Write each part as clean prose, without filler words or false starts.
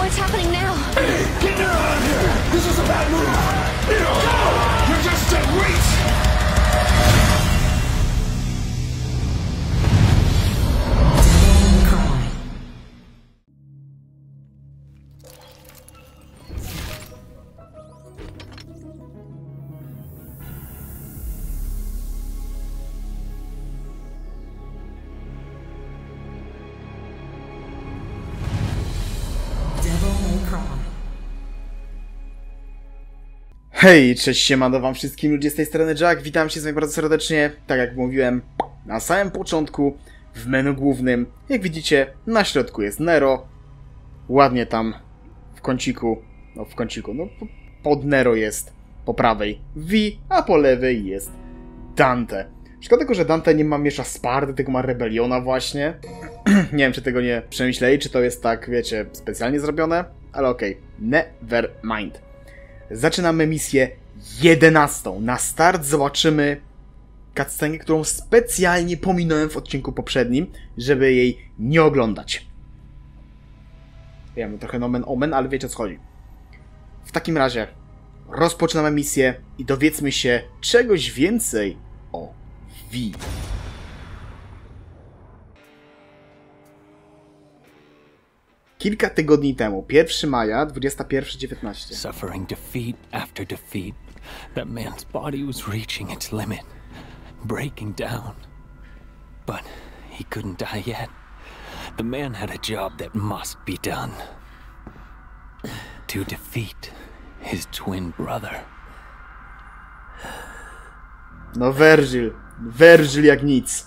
What's happening now? Hey, get down out of here! This is a bad move! Go! You're just dead weight! Hej, cześć, siemano wam wszystkim ludzie, z tej strony Jack, witam się z wami bardzo serdecznie, tak jak mówiłem, na samym początku, w menu głównym, jak widzicie, na środku jest Nero, ładnie tam, pod Nero jest po prawej V, a po lewej jest Dante. Szkoda tylko, że Dante nie ma miecza Sparty, tylko ma Rebeliona właśnie, nie wiem, czy tego nie przemyśleli, czy to jest tak, wiecie, specjalnie zrobione, ale okej, never mind. Zaczynamy misję 11. Na start zobaczymy cutscenkę, którą specjalnie pominąłem w odcinku poprzednim, żeby jej nie oglądać. Wiem, trochę nomen omen, ale wiecie o co chodzi. W takim razie rozpoczynamy misję i dowiedzmy się czegoś więcej o V. Kilka tygodni temu, 1 maja, 21:19. Suffering defeat after defeat, that man's body was reaching its limit, breaking down. But he couldn't die yet. The man had a job that must be done. To defeat his twin brother. No Virgil jak nic.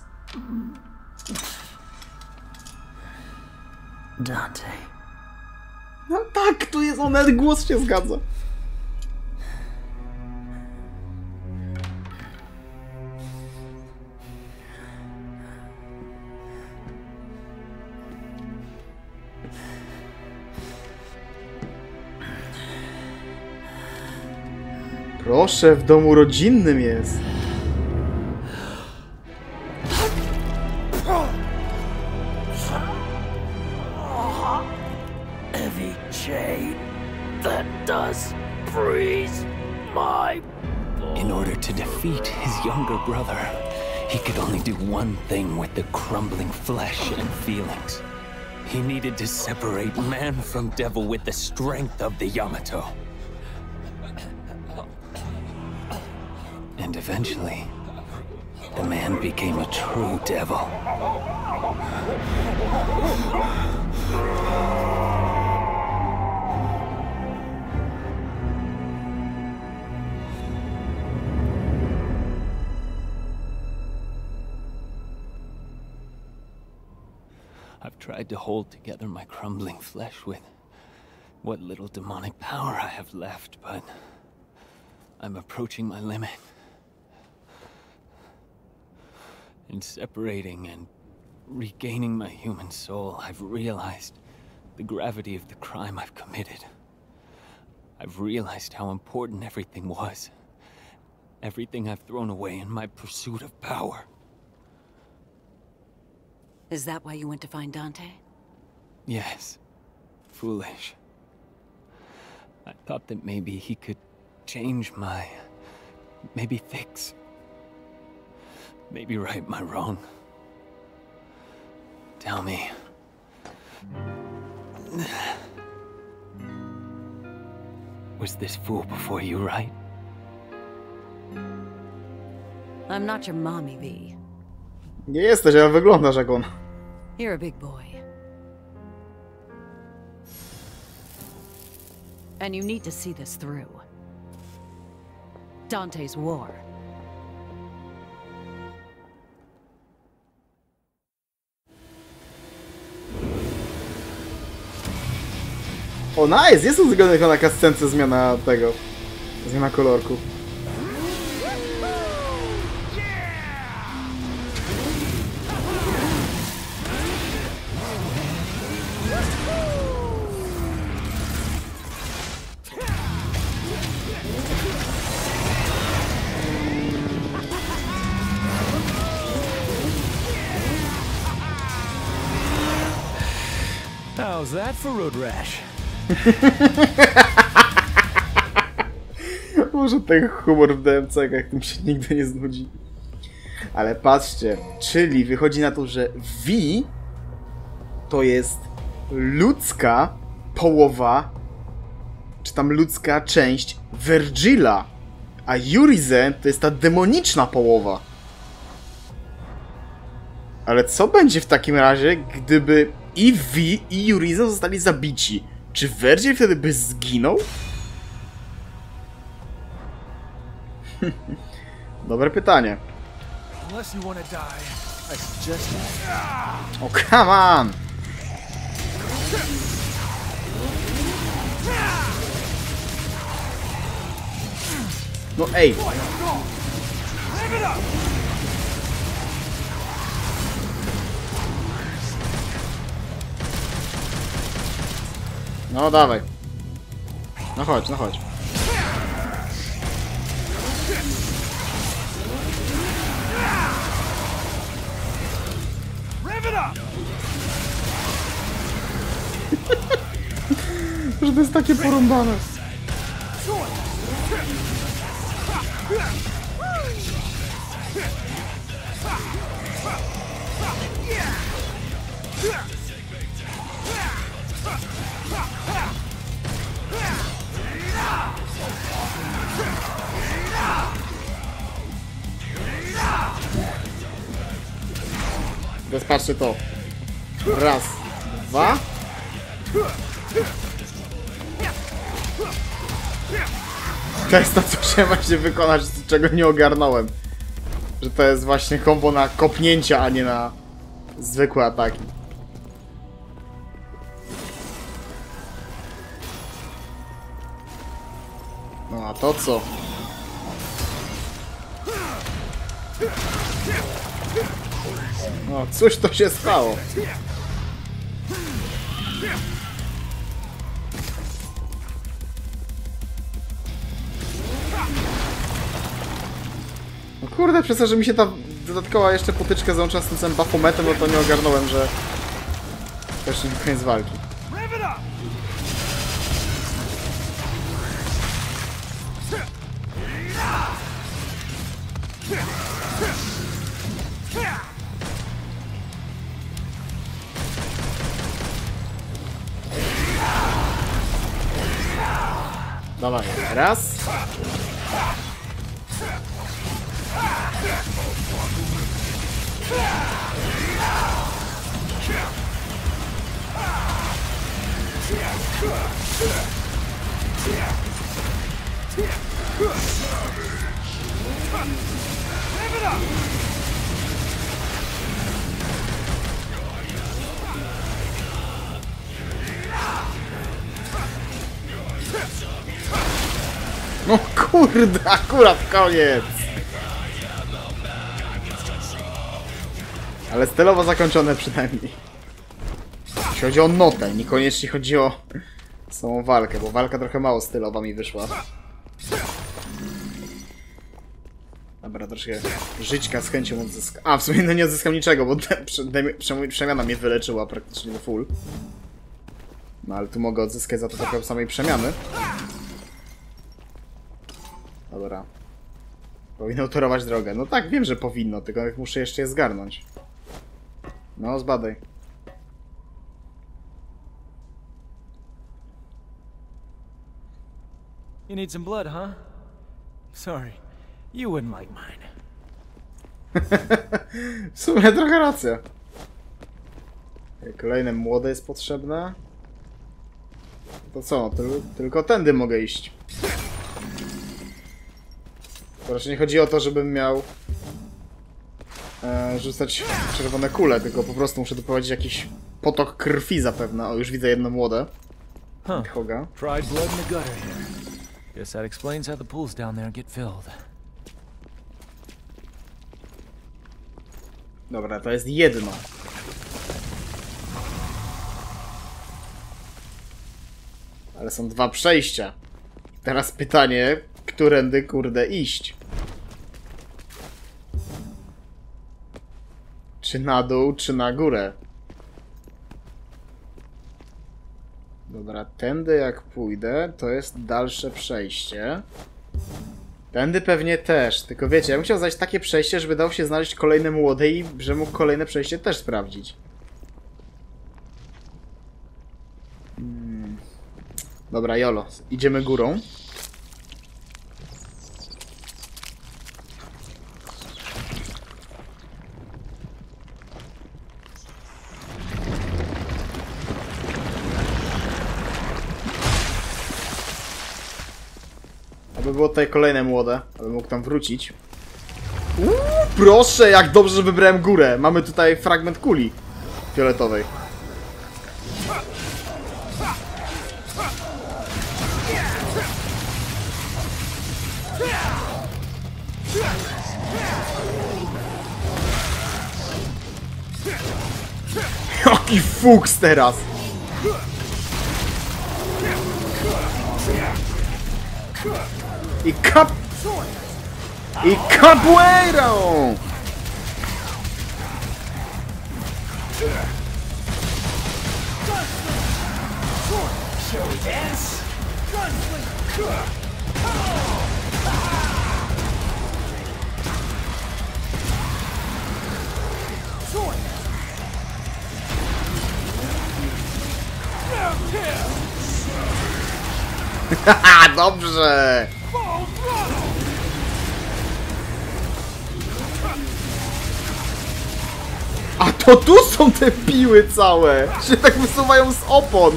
Dante. No tak, tu jest on, nawet głos się zgadza. Proszę, w domu rodzinnym jest. Heavy chain that does freeze my bones. In order to defeat his younger brother, he could only do one thing with the crumbling flesh and feelings. He needed to separate man from devil with the strength of the Yamato. And eventually, the man became a true devil. I've tried to hold together my crumbling flesh with what little demonic power I have left, but I'm approaching my limit. In separating and regaining my human soul, I've realized the gravity of the crime I've committed. I've realized how important everything was. Everything I've thrown away in my pursuit of power. Is that why you went to find Dante? Yes. Foolish. I thought that maybe he could change maybe fix. Maybe right my wrong. Tell me. Was this fool before you, right? I'm not your mommy, V. Nie jesteś, ale wyglądasz jak on. You're a big boy. And you need to see this through. Dante's war. O, nice! Jest uzgodniona na cutscence zmiana tego. Zmiana kolorku. How's that for road rash? Może ten humor w DMC-kach tym się nigdy nie znudzi. Ale patrzcie, czyli wychodzi na to, że V to jest ludzka połowa, czy tam ludzka część Vergila, a Urizen to jest ta demoniczna połowa. Ale co będzie w takim razie, gdyby i V, i Urizen zostali zabici? Czy Vergil wtedy by zginął? Dobre pytanie. Unless you want to die, I suggest O, come on! No ej! No dawaj. No chodź, no chodź. rev it up. Że to jest takie porąbane. Teraz patrzcie to. Raz, dwa. To jest to, co chciałem właśnie wykonać, czego nie ogarnąłem. Że to jest właśnie kombo na kopnięcia, a nie na zwykłe ataki. No a to co? No cóż to się stało? No kurde, przez to, że mi się ta dodatkowa jeszcze potyczka załączyła z tym samym Bafometem, no to nie ogarnąłem, że to jeszcze nie koniec walki. Rev it up. Dawaj, raz. No kurde, akurat koniec. Ale stylowo zakończone przynajmniej. Jeśli chodzi o notę, niekoniecznie chodzi o samą walkę, bo walka trochę mało stylowa mi wyszła. Dobra, troszkę żyćka z chęcią odzyskam. A, w sumie no nie odzyskam niczego, bo przemiana mnie wyleczyła praktycznie do full. No ale tu mogę odzyskać za to trochę samej przemiany. Dobra. Powinno torować drogę. No tak, wiem, że powinno, tylko muszę jeszcze je zgarnąć. No, zbadaj. You need some blood, huh? Sorry, you wouldn't like mine. W sumie trochę racja. Kolejne młode jest potrzebne. To co? Tylko tędy mogę iść. Proszę, nie chodzi o to, żebym miał rzucać czerwone kule, tylko po prostu muszę doprowadzić jakiś potok krwi zapewne. O, już widzę jedno młode. Hoga. Fried blood in the gutter here. Guess that explains how the pools down there get filled. Dobra, to jest jedno. Ale są dwa przejścia. Teraz pytanie, którędy kurde iść? Czy na dół, czy na górę? Dobra, tędy jak pójdę, to jest dalsze przejście. Tędy pewnie też, tylko wiecie, ja bym chciał znaleźć takie przejście, żeby dało się znaleźć kolejne młode i że mógł kolejne przejście też sprawdzić. Dobra, jolo, idziemy górą. Aby było tutaj kolejne młode, aby mógł tam wrócić. Proszę, jak dobrze, że wybrałem górę. Mamy tutaj fragment kuli fioletowej. Jaki fuks teraz! I capoeira! Haha, dobrze! A to tu są te piły całe! Się tak wysuwają z opon!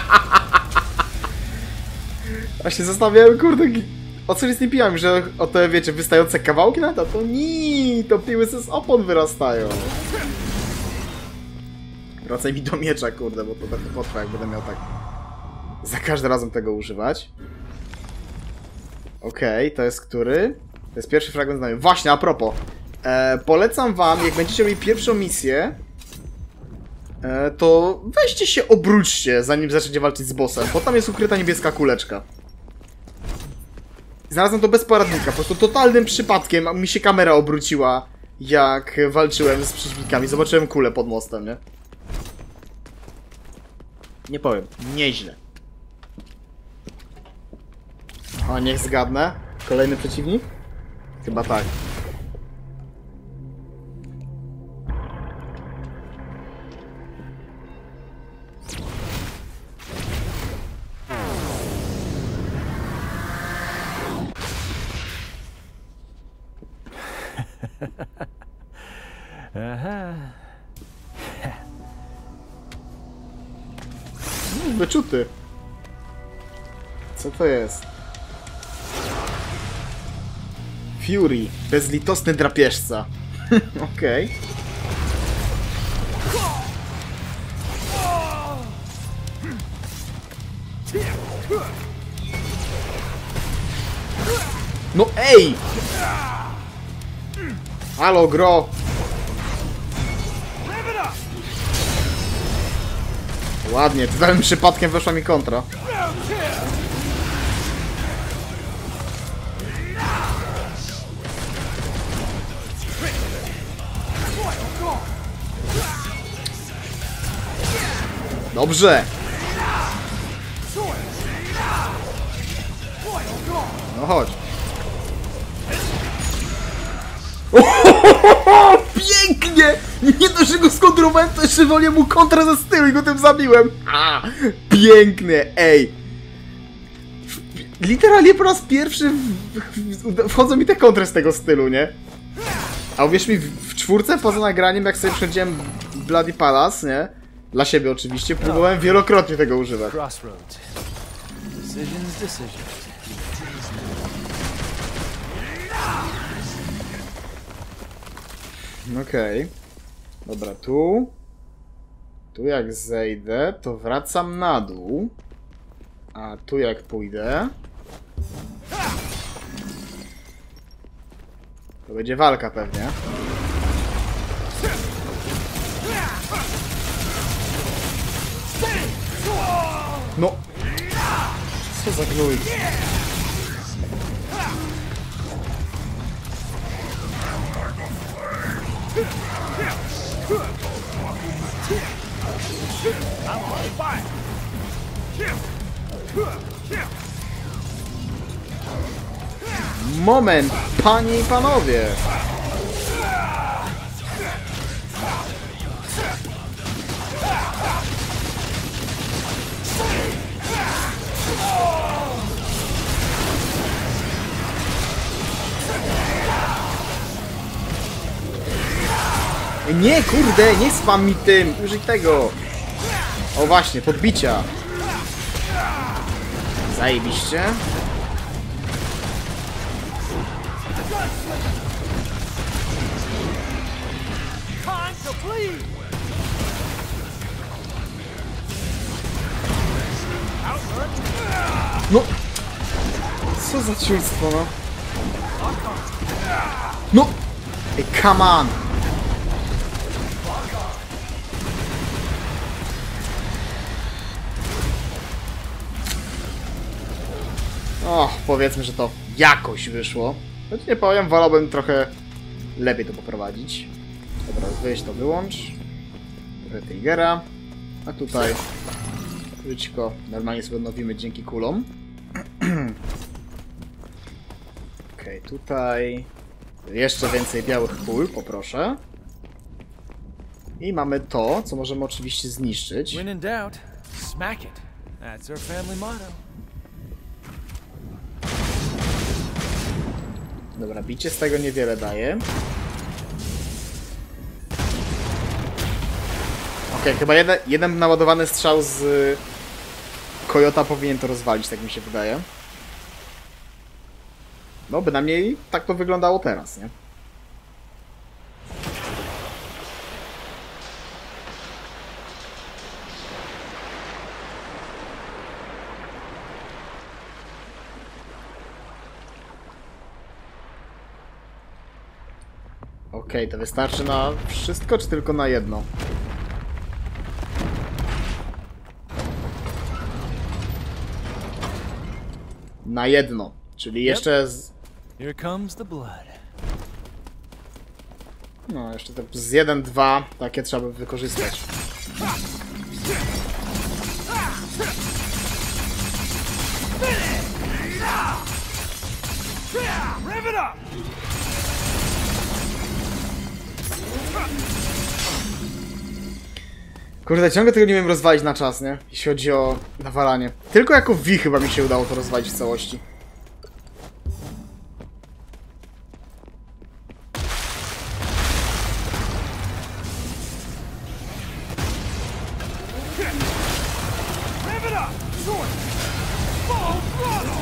A się zastanawiałem, kurde, o co jest z tymi piłami, że o te, wiecie, wystające kawałki na to nie, to piły z opon wyrastają. Wracaj mi do miecza, kurde, bo to trochę potrwa, jak będę miał tak za każdym razem tego używać. Okej, to jest który? To jest pierwszy fragment znamy. Właśnie, a propos. Polecam wam, jak będziecie mieli pierwszą misję, to weźcie się, obróćcie, zanim zaczniecie walczyć z bossem, bo tam jest ukryta niebieska kuleczka. Znalazłem to bez poradnika, po prostu totalnym przypadkiem mi się kamera obróciła, jak walczyłem z przeciwnikami. Zobaczyłem kulę pod mostem, nie? Nie powiem, nieźle. O, niech zgadnę. Kolejny przeciwnik? Chyba tak. Wyczuty. Co to jest? Fury. Bezlitosny drapieżca. Okej. No ej! Halo, gro! Ładnie, totalnym przypadkiem weszła mi kontra. Dobrze! No chodź. Ohohoho, pięknie! Nie dość, że go skontrowałem, to jeszcze wolę mu kontra ze stylu i go tym zabiłem. A, pięknie, ej! Literalnie po raz pierwszy wchodzą mi te kontry z tego stylu, nie? A uwierz mi, w czwórce poza nagraniem, jak sobie przechodziłem Bloody Palace, nie? Dla siebie oczywiście, próbowałem wielokrotnie tego używać. Okej. Dobra, tu. Tu jak zejdę, to wracam na dół. A tu jak pójdę, to będzie walka pewnie. No! Co za gnój? Moment, panie i panowie! Nie, kurde, nie spam mi tym! Użyj tego! O właśnie, podbicia! Zajebiście. No! Co za ciulstwo, no? No! Ej, come on! O, powiedzmy, że to jakoś wyszło. Choć nie powiem, wolałbym trochę lepiej to poprowadzić. Dobra, wyjść to wyłącz. Trochę Tigera. A tutaj żyćko normalnie sobie odnowimy dzięki kulom. Okej, tutaj jeszcze więcej białych kul, poproszę. I mamy to, co możemy oczywiście zniszczyć. When in doubt, smack it. That's our family motto. Dobra, bicie z tego niewiele daje. Okej, chyba jeden naładowany strzał z Kojota powinien to rozwalić, tak mi się wydaje. No, bynajmniej tak to wyglądało teraz, nie? Okej, to wystarczy na wszystko, czy tylko na jedno? Na jedno, czyli jeszcze z... Here comes the blood. No, jeszcze te z 1-2 takie trzeba by wykorzystać. Rev it up! Kurde, ciągle tego nie wiem rozwalić na czas, nie? Jeśli chodzi o nawalanie. Tylko jako V chyba mi się udało to rozwalić w całości. Rev it up! Sword! Full throttle!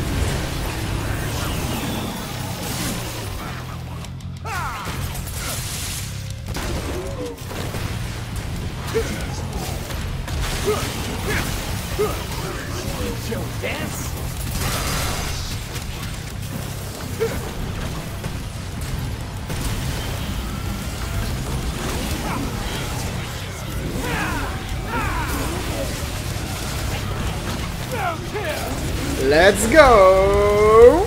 Show dance? Let's go!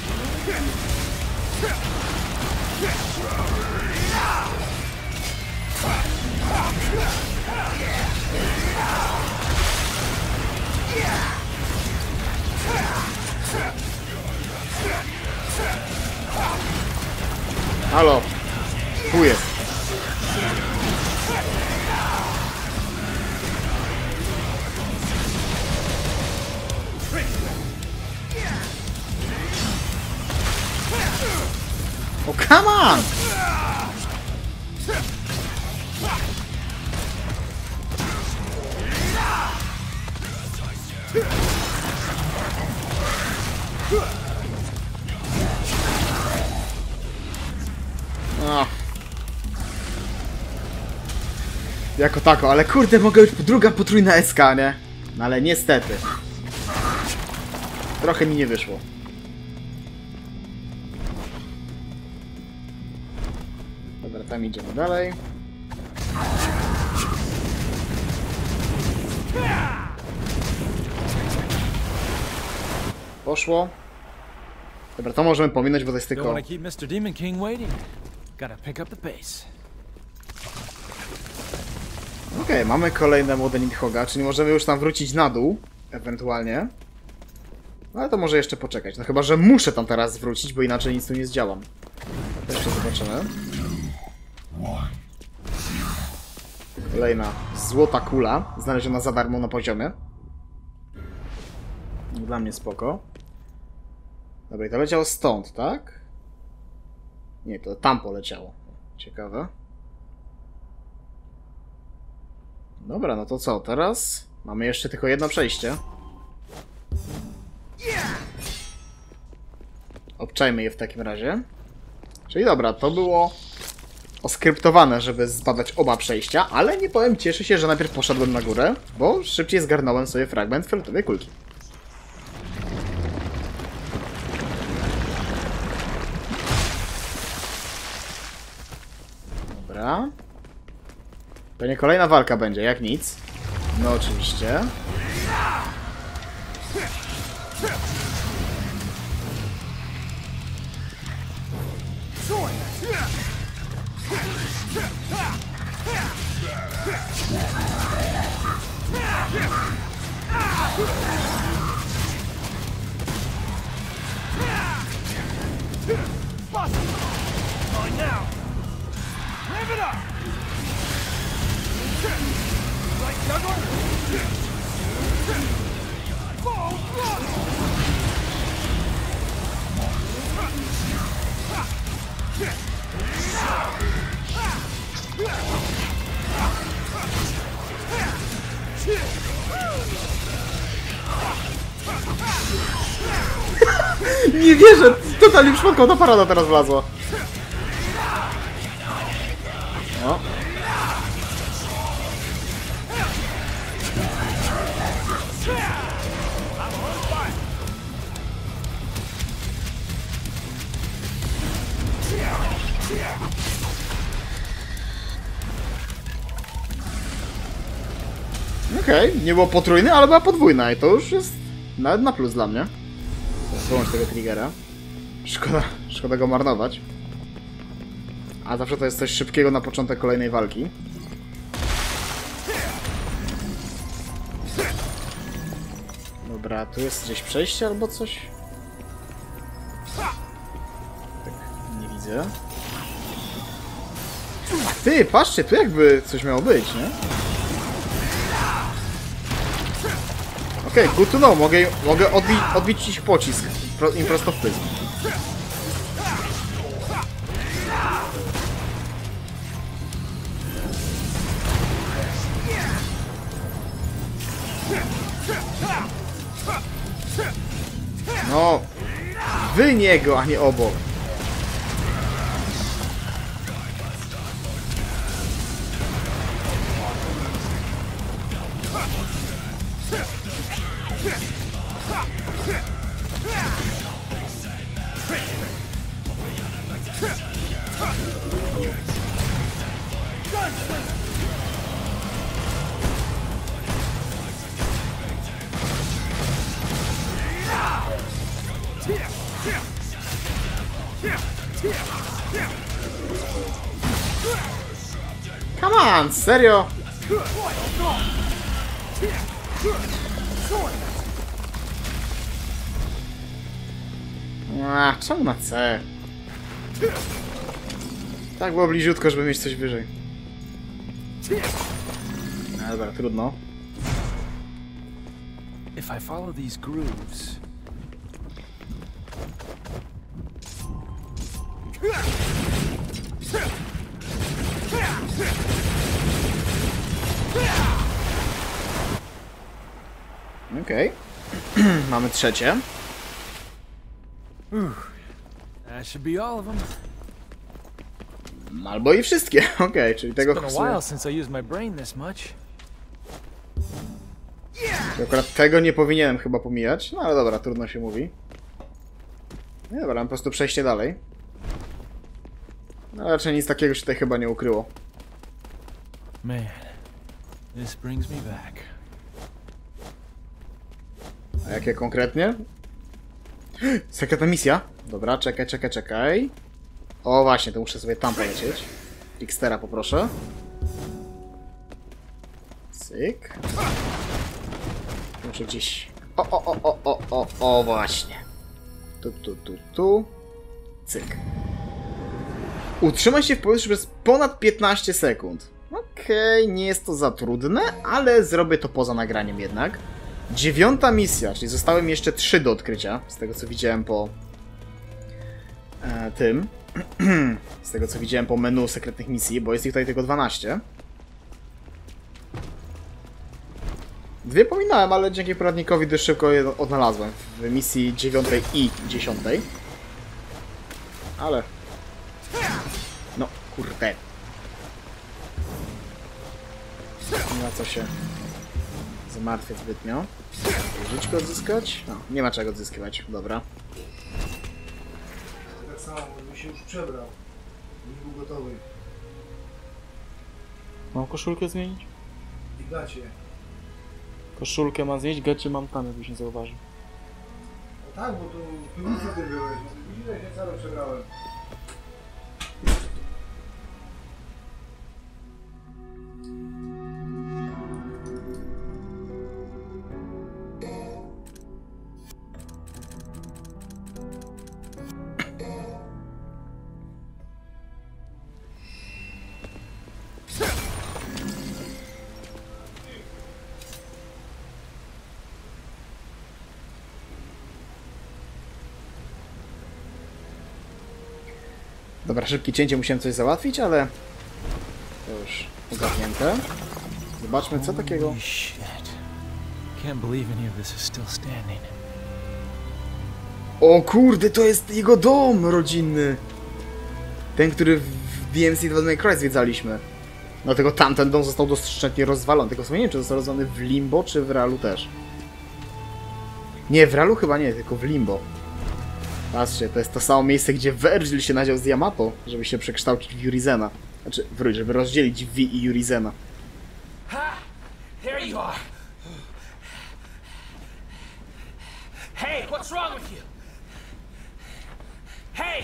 Halo, tu jest. Oh, come on! O. Jako tako, ale kurde, mogę już druga potrójna SK, nie? No ale niestety. Trochę mi nie wyszło. Dobra, tam idziemy dalej. Poszło. Dobra, to możemy pominąć, bo to jest Don't tylko... want to keep Mr. Demon King waiting. Gotta pick up the pace. Okej, mamy kolejne młode Nidhoga, czyli możemy już tam wrócić na dół, ewentualnie. No ale to może jeszcze poczekać. No chyba, że muszę tam teraz wrócić, bo inaczej nic tu nie zdziałam. To jeszcze zobaczymy. Kolejna złota kula, znaleziona za darmo na poziomie. Dla mnie spoko. Dobra, i to leciało stąd, tak? Nie, to tam poleciało. Ciekawe. Dobra, no to co? Teraz mamy jeszcze tylko jedno przejście. Obczajmy je w takim razie. Czyli dobra, to było oskryptowane, żeby zbadać oba przejścia, ale nie powiem, cieszę się, że najpierw poszedłem na górę, bo szybciej zgarnąłem sobie fragment fioletowej kulki. Dobra. Pewnie kolejna walka będzie, jak nic. No oczywiście. Nie wierzę! Totalnie przypadkowo ta parada teraz wlazła. O. Okej, nie było potrójne, ale była podwójna i to już jest nawet na plus dla mnie. Wyłącz tego triggera. Szkoda go marnować. A zawsze to jest coś szybkiego na początek kolejnej walki. Dobra, tu jest gdzieś przejście albo coś? Tak, nie widzę. A ty, patrzcie, tu jakby coś miało być, nie? Okej, good to know, mogę odbić ich pocisk im prosto w pysk. No, wy niego, a nie obok. Come on, serio? Czemu na C? Tak było bliziutko, żeby mieć coś wyżej. No dobra, trudno. If I follow these grooves. Okej. Mamy trzecie. That should be all of them. Albo i wszystkie. Okej, czyli tego It's been a while since I used my brain this much. Akurat tego nie powinienem chyba pomijać. No ale dobra, trudno się mówi. Nie, dobra, mam po prostu przejście dalej. No raczej nic takiego się tutaj chyba nie ukryło. Man, this brings me back. A jakie konkretnie? Sekretna misja? Dobra, czekaj. O właśnie, to muszę sobie tam polecieć. Xtera poproszę. Cyk. Muszę gdzieś... O, właśnie. Tu. Cyk. Utrzymaj się w powietrzu przez ponad 15 sekund. Okej, nie jest to za trudne, ale zrobię to poza nagraniem jednak. 9. misja, czyli zostały mi jeszcze 3 do odkrycia, z tego co widziałem po tym. Z tego co widziałem po menu sekretnych misji, bo jest ich tutaj tylko 12. 2 pominąłem, ale dzięki poradnikowi dość szybko je odnalazłem w misji 9 i 10. Ale... No, kurde. Nie ma co się zamartwiać zbytnio. Żyćko odzyskać? No, nie ma czego odzyskiwać, dobra. Tak samo, on mi się już przebrał. Już był gotowy. Mam koszulkę zmienić? I gacie. Koszulkę mam zmienić, gacie mam tam, jakbyś nie zauważył. No tak, bo to w piwnicy ty byłeś. Widzisz, się cały przebrałem. Dobra, szybkie cięcie, musiałem coś załatwić, ale... To już ogarnięte. Zobaczmy, co takiego... Holy shit. Can't believe any of this is still standing. O kurde, to jest jego dom rodzinny! Ten, który w DMC Devil May Cry zwiedzaliśmy. No tylko tamten dom został doszczętnie rozwalony. Tylko sobie nie wiem, czy został rozwalony w Limbo, czy w Realu też. Nie, w Realu chyba nie, tylko w Limbo. Patrzcie, to jest to samo miejsce, gdzie Vergil się nadział z Yamato, żeby się przekształcić w Yurizena. Znaczy, żeby rozdzielić V i Yurizena. Ha! There you are. Hey, what's wrong with you? Hey!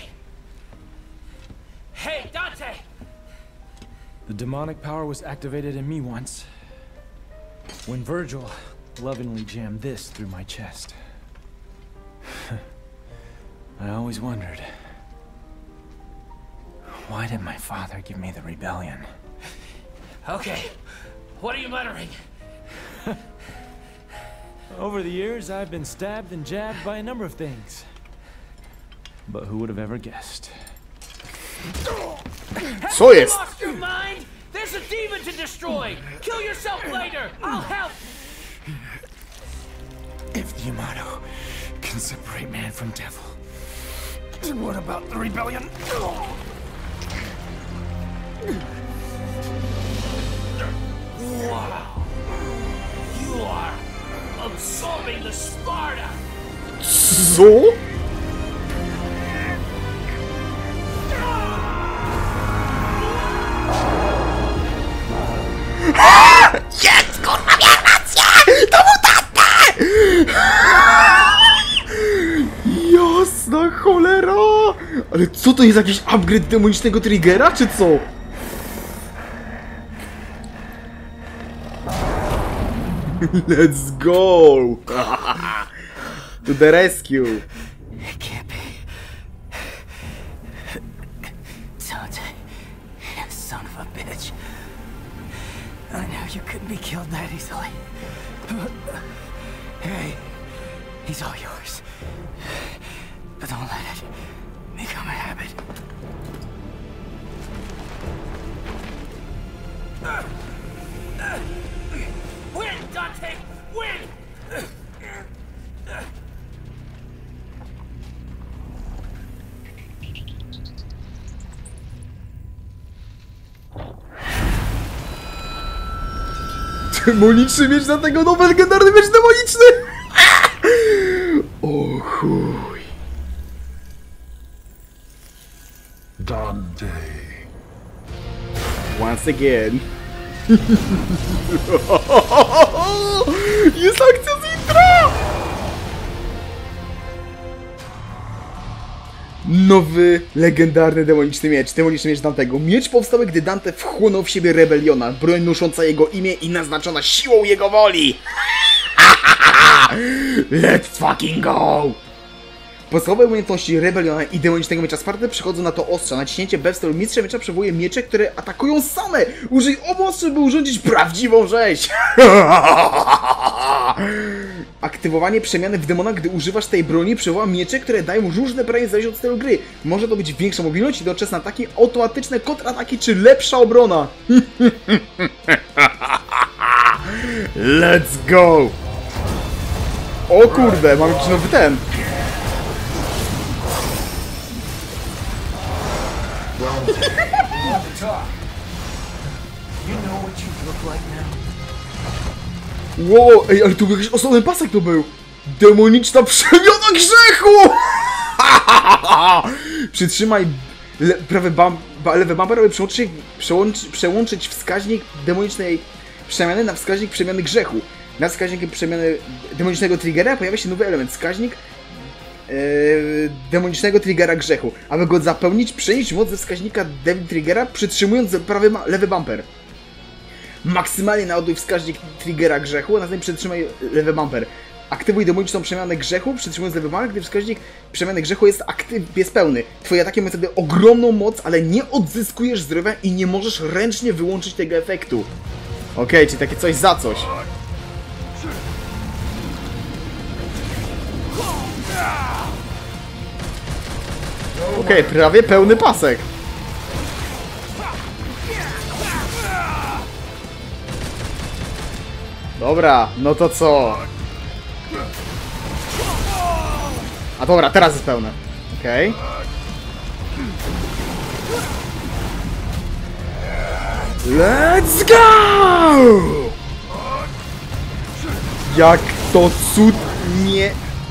Hey, Dante! The demonic power was activated in me once. When Virgil lovingly jammed this through my chest. I always wondered, why did my father give me the rebellion? Okay, what are you muttering? Over the years, I've been stabbed and jabbed by a number of things. But who would have ever guessed? Co You jest? lost your mind? There's a demon to destroy! Kill yourself later! I'll help! If the Yamato can separate man from devil, then what about the rebellion? Wow! You are absorbing the Sparta! Co? Jest, kurwa, miałem rację! To był Dante! Jasna cholera! Ale co to jest, jakiś upgrade demonicznego triggera, czy co? Let's go! To the rescue! It can't be. Dante, you son of a bitch. I knew you couldn't be killed that easily. Hey, he's all yours. But don't let it become a habit. Win, Dante! Win! Demoniczny miecz na tego, nowy legendarny miecz demoniczny! O chuj. Dante. Once again. Jest akcja z intra! Nowy, legendarny demoniczny miecz Dantego. Miecz powstały, gdy Dante wchłonął w siebie Rebeliona, broń nosząca jego imię i naznaczona siłą jego woli. Let's fucking go! Podstawowe umiejętności Rebeliona i demonicznego miecza Sparty przychodzą na to ostrza. Naciśnięcie B w stylu mistrza miecza przywołuje miecze, które atakują same. Użyj obu ostrzy, by urządzić prawdziwą rzeź. Aktywowanie przemiany w demona, gdy używasz tej broni, przywoła miecze, które dają różne branie zależnie od stylu gry. Może to być większa mobilność, doczesne ataki, automatyczne kontrataki czy lepsza obrona. Let's go! O kurde, mam jakiś nowy ten. Wow, ej, ale tu był jakiś osobny pasek to był. Demoniczna przemiana grzechu! Przytrzymaj lewy bumper, aby przełączyć wskaźnik demonicznej przemiany na wskaźnik przemiany grzechu. Na wskaźnikiem przemiany demonicznego triggera pojawia się nowy element, wskaźnik demonicznego triggera grzechu. Aby go zapełnić, przenieść moc ze wskaźnika triggera, przytrzymując lewy bumper. Maksymalnie naładuj wskaźnik triggera grzechu, a następnie przytrzymaj lewy bumper. Aktywuj demoniczną przemianę grzechu, przytrzymując lewy bumper, gdy wskaźnik przemiany grzechu jest pełny. Twoje ataki mają wtedy ogromną moc, ale nie odzyskujesz zdrowia i nie możesz ręcznie wyłączyć tego efektu. Okej, czyli takie coś za coś. Okej, prawie pełny pasek. Dobra, no to co? A dobra, teraz jest pełne. Okej. Let's go! Jak to cudnie...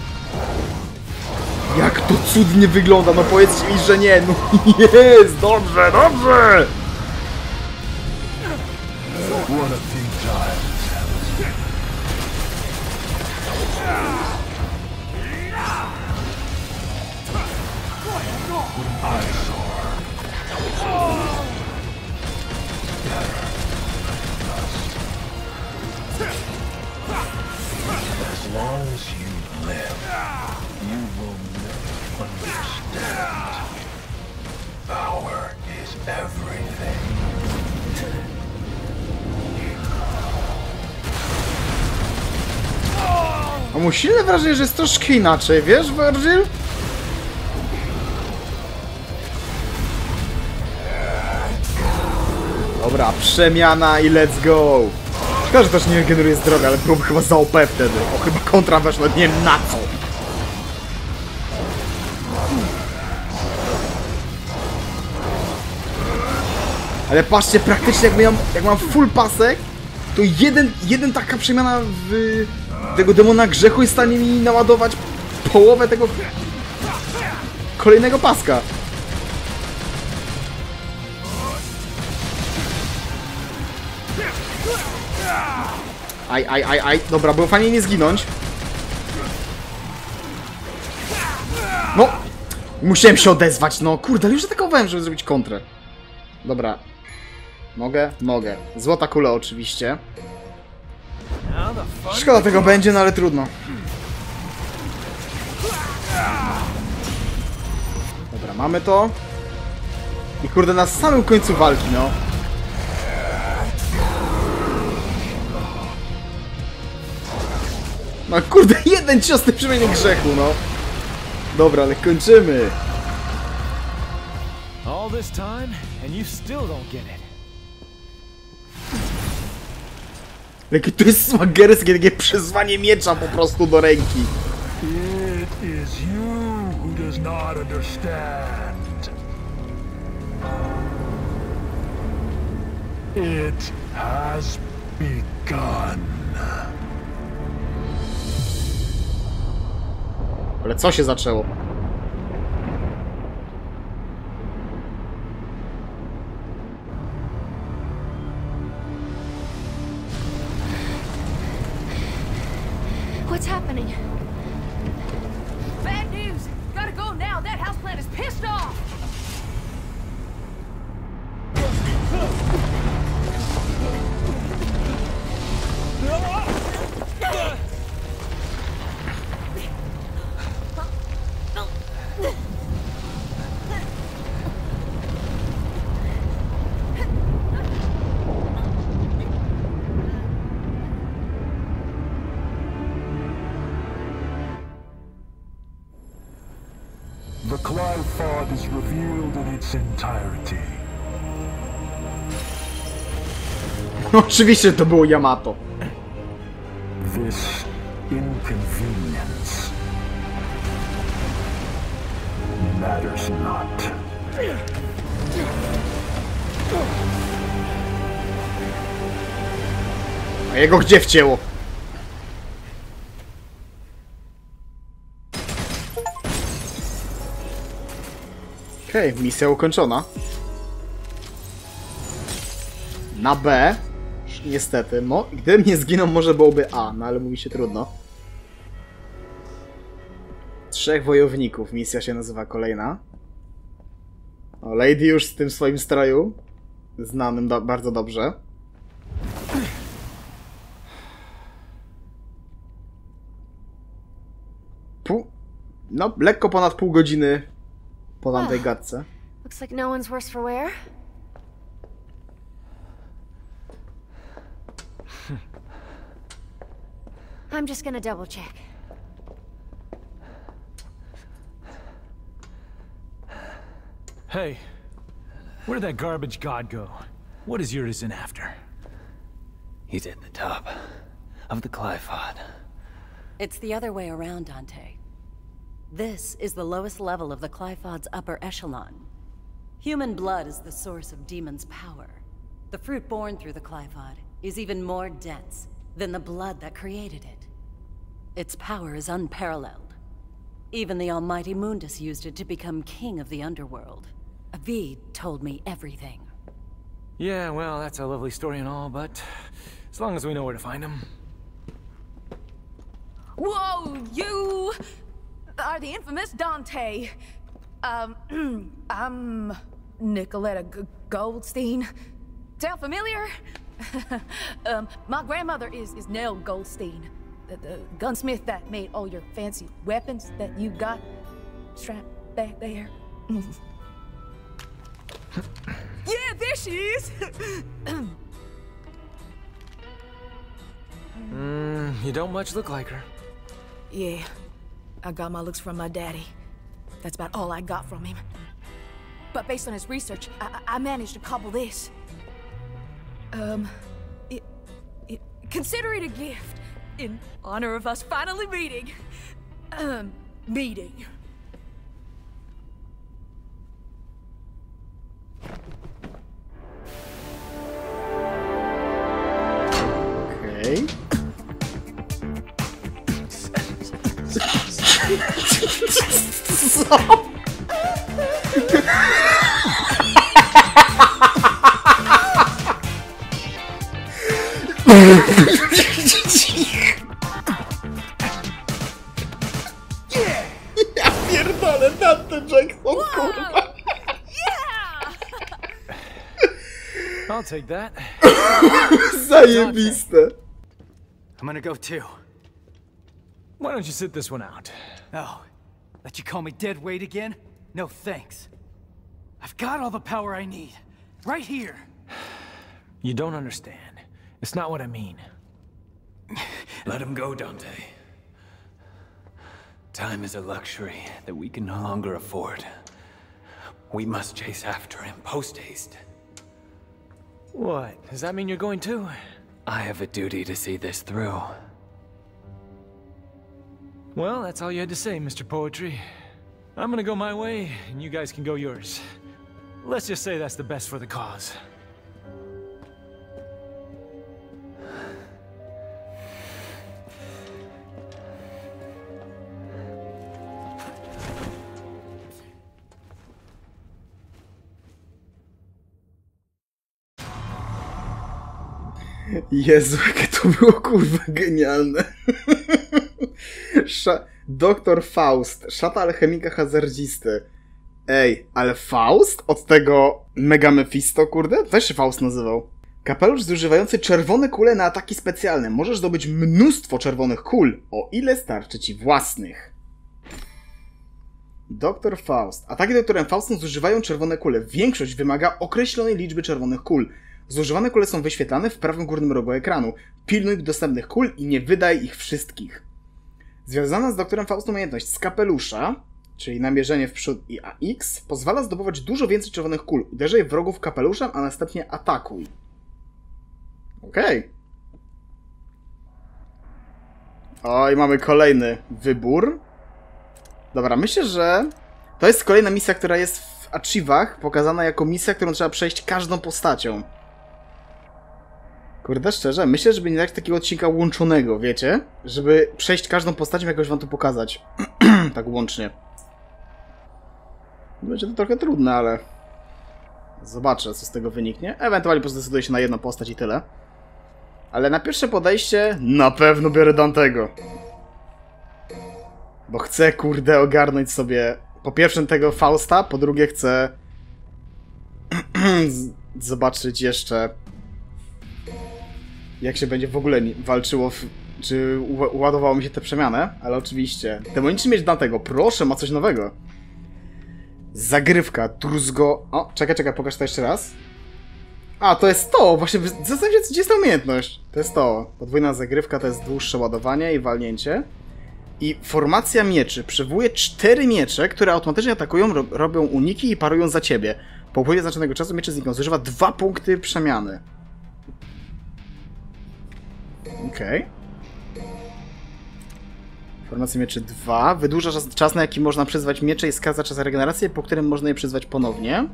Jak to cudnie wygląda, no powiedzcie mi, że nie, no jest, dobrze, dobrze! As long as you live, you will never understand. Power is everything. A mu silne wrażenie, że jest troszkę inaczej, wiesz, Virgil? Dobra, przemiana i let's go! Szkoda, że też nie generuje zdrowia, ale byłoby chyba za OP wtedy. O, chyba kontra weszła, nie wiem na co. Ale patrzcie, praktycznie jak mam full pasek, to jeden taka przemiana w tego demona grzechu jest w stanie mi naładować połowę tego kolejnego paska. Aj. Dobra, było fajnie nie zginąć. No! Musiałem się odezwać, no kurde, ale już atakowałem, żeby zrobić kontrę. Dobra. Mogę? Mogę. Złota kula oczywiście. Szkoda tego będzie, no ale trudno. Dobra, mamy to. I kurde, na samym końcu walki, no. No kurde, jeden cios w tym przemianie grzechu, no. Dobra, ale kończymy. All this time and you still don't get it. Jakie to jest smagerskie, takie przyzwanie miecza po prostu do ręki. It is you who does not understand. It has begun. Ale co się zaczęło? What's happening? Bad news! Gotta go now! now! That houseplant is pissed off! The Qliphoth is revealed in its entirety. Oczywiście to było Yamato. This inconvenience matters not. A jego gdzie wcięło? Okej, misja ukończona. Na B. Niestety, no, gdybym nie zginął, może byłoby A, no ale mówi się trudno. 3 wojowników, misja się nazywa kolejna. O, Lady już w tym swoim stroju, znanym bardzo dobrze. No, lekko ponad pół godziny po tamtej gadce. Looks like no one's worse for wear. I'm just gonna double check. Hey, where did that garbage god go? What is Urizen after? He's at the top of the Qliphoth. It's the other way around, Dante. This is the lowest level of the Qliphoth's upper echelon. Human blood is the source of demons' power. The fruit born through the Qliphoth is even more dense than the blood that created it. Its power is unparalleled. Even the almighty Mundus used it to become king of the underworld. V told me everything. Yeah, well, that's a lovely story and all, but as long as we know where to find him. Whoa, you are the infamous Dante. I'm Nicoletta Goldstein. Sound familiar? My grandmother is Nell Goldstein, the gunsmith that made all your fancy weapons that you got strapped back there. Yeah, there she is! You don't much look like her. Yeah, I got my looks from my daddy. That's about all I got from him. But based on his research, I managed to cobble this. Consider it a gift in honor of us finally meeting. Meeting. Okej. Co? Ja pierdolę, Dante Jackson, kurwa. I'll take that. Zajebiste. I'm gonna go too. Why don't you sit this one out? Oh, let you call me dead weight again? No thanks. I've got all the power I need. Right here. You don't understand. It's not what I mean. Let him go, Dante. Time is a luxury that we can no longer afford. We must chase after him post-haste. What? Does that mean you're going too? I have a duty to see this through. Well, that's all you had to say, Mr. Poetry. I'm gonna go my way, and you guys can go yours. Let's just say that's the best for the cause. Jezu, jakie to było kurwa genialne. Doktor Faust, szata alchemika hazardzisty. Ej, ale Faust? Od tego Mega Mephisto, kurde? Też się Faust nazywał. Kapelusz zużywający czerwone kule na ataki specjalne. Możesz zdobyć mnóstwo czerwonych kul, o ile starczy ci własnych. Doktor Faust. Ataki doktorem Faustem zużywają czerwone kule. Większość wymaga określonej liczby czerwonych kul. Zużywane kule są wyświetlane w prawym górnym rogu ekranu. Pilnuj dostępnych kul i nie wydaj ich wszystkich. Związana z doktorem Faustem umiejętność z kapelusza, czyli namierzenie w przód i AX, pozwala zdobywać dużo więcej czerwonych kul. Uderzaj wrogów kapeluszem, a następnie atakuj. Okej. Oj, mamy kolejny wybór. Dobra, myślę, że to jest kolejna misja, która jest w Achievach pokazana jako misja, którą trzeba przejść każdą postacią. Kurde, szczerze, myślę, żeby nie dać takiego odcinka łączonego, wiecie? Żeby przejść każdą postacią, jakoś wam to pokazać. Tak łącznie. Będzie to trochę trudne, ale... Zobaczę, co z tego wyniknie. Ewentualnie pozdecyduję się na jedną postać i tyle. Ale na pierwsze podejście na pewno biorę Dantego. Bo chcę, kurde, ogarnąć sobie po pierwsze tego Fausta, po drugie chcę zobaczyć jeszcze, jak się będzie w ogóle walczyło, czy ładowało mi się te przemiany, ale oczywiście. Demonicznie mieć Dantego, proszę, ma coś nowego. Zagrywka, druzgo... O, czekaj, pokaż to jeszcze raz. A, to jest to! Właśnie zastanawiam się, gdzie jest ta umiejętność. To jest to. Podwójna zagrywka to jest dłuższe ładowanie i walnięcie. I formacja mieczy. Przywołuje 4 miecze, które automatycznie atakują, robią uniki i parują za ciebie. Po upływie znaczonego czasu miecze znikną. Zużywa 2 punkty przemiany. Okej. Formacja mieczy 2. Wydłuża czas, na jaki można przyzwać miecze i skraca czas regeneracji, po którym można je przyzwać ponownie.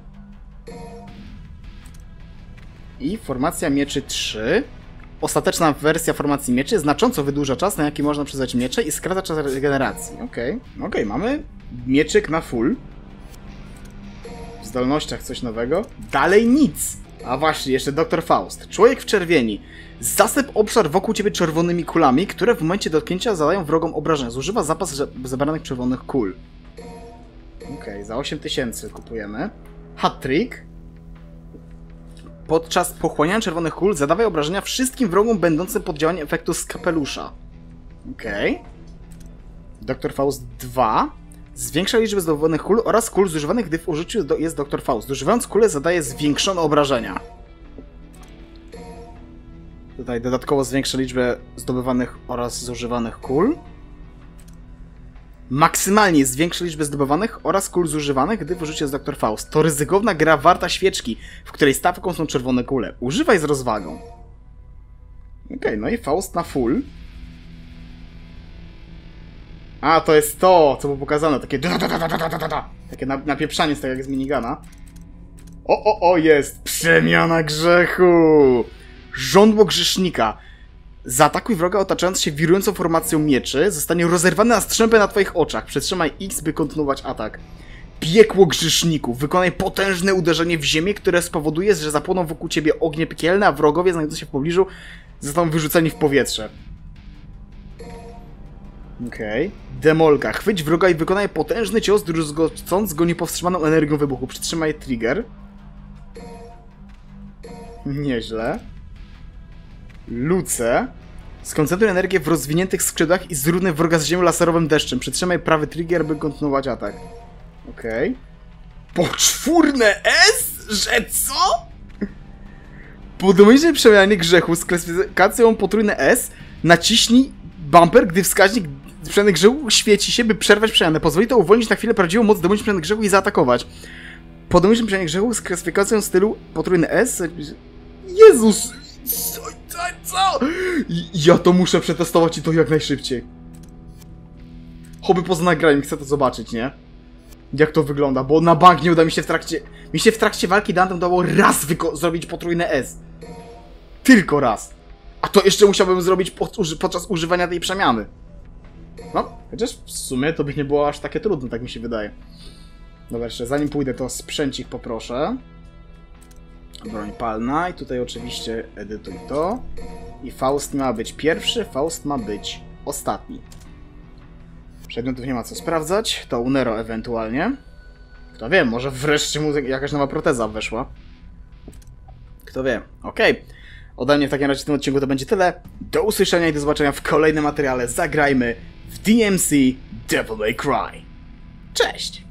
I formacja mieczy 3. Ostateczna wersja formacji mieczy znacząco wydłuża czas, na jaki można przyzwać miecze i skraca czas regeneracji. Okej, mamy mieczyk na full. W zdolnościach coś nowego. Dalej nic! A właśnie, jeszcze Dr. Faust. Człowiek w czerwieni. Zasyp obszar wokół ciebie czerwonymi kulami, które w momencie dotknięcia zadają wrogom obrażenia. Zużywa zapas zebranych czerwonych kul. Okej, za 8000 kupujemy. Hat-trick. Podczas pochłaniania czerwonych kul zadawaj obrażenia wszystkim wrogom będącym pod działaniem efektu z kapelusza. Okej. Dr. Faust 2. Zwiększa liczbę zdobywanych kul oraz kul zużywanych, gdy w użyciu jest Dr. Faust. Zużywając kule zadaje zwiększone obrażenia. Tutaj dodatkowo zwiększa liczbę zdobywanych oraz zużywanych kul. Maksymalnie zwiększa liczbę zdobywanych oraz kul zużywanych, gdy w użyciu jest Dr. Faust. To ryzykowna gra warta świeczki, w której stawką są czerwone kule. Używaj z rozwagą. Okej, no i Faust na full. A, to jest to, co było pokazane. Takie takie napieprzanie z tego jak z minigana. O, jest! Przemiana grzechu! Żądło grzesznika. Zaatakuj wroga otaczając się wirującą formacją mieczy. Zostanie rozerwany na strzępy na twoich oczach. Przytrzymaj X, by kontynuować atak. Piekło grzeszników. Wykonaj potężne uderzenie w ziemię, które spowoduje, że zapłoną wokół ciebie ognie piekielne, a wrogowie znajdujący się w pobliżu zostaną wyrzuceni w powietrze. Okej. Demolka. Chwyć wroga i wykonaj potężny cios, druzgocąc go niepowstrzymaną energią wybuchu. Przytrzymaj trigger. Nieźle. Luce. Skoncentruj energię w rozwiniętych skrzydłach i zrównaj wroga z ziemią laserowym deszczem. Przytrzymaj prawy trigger, by kontynuować atak. Okej. Poczwórne S? Że co? Po domyślnej przemianie grzechu z klasyfikacją potrójne S naciśnij bumper, gdy wskaźnik przemiany grzechu świeci się, by przerwać przemianę. Pozwoli to uwolnić na chwilę prawdziwą moc domyślnej przemiany grzechu i zaatakować. Po domyślnej przemianie grzechu z klasyfikacją stylu potrójne S... Jezus! Co? Ja to muszę przetestować i to jak najszybciej. Choby poza nagraniem, chcę to zobaczyć, nie? Jak to wygląda, bo na bank nie uda mi się w trakcie... w trakcie walki Dantem udało raz zrobić potrójne S. Tylko raz. A to jeszcze musiałbym zrobić podczas używania tej przemiany. No, chociaż w sumie to by nie było aż takie trudne, tak mi się wydaje. Dobra, jeszcze zanim pójdę, to sprzęcik poproszę. Broń palna i tutaj oczywiście edytuj to. I Faust ma być pierwszy, Faust ma być ostatni. Przedmiotów nie ma co sprawdzać. To Unero ewentualnie. Kto wie, może wreszcie mu jakaś nowa proteza weszła. Kto wie. Okej. Ode mnie w takim razie w tym odcinku to będzie tyle. Do usłyszenia i do zobaczenia w kolejnym materiale. Zagrajmy w DMC Devil May Cry. Cześć!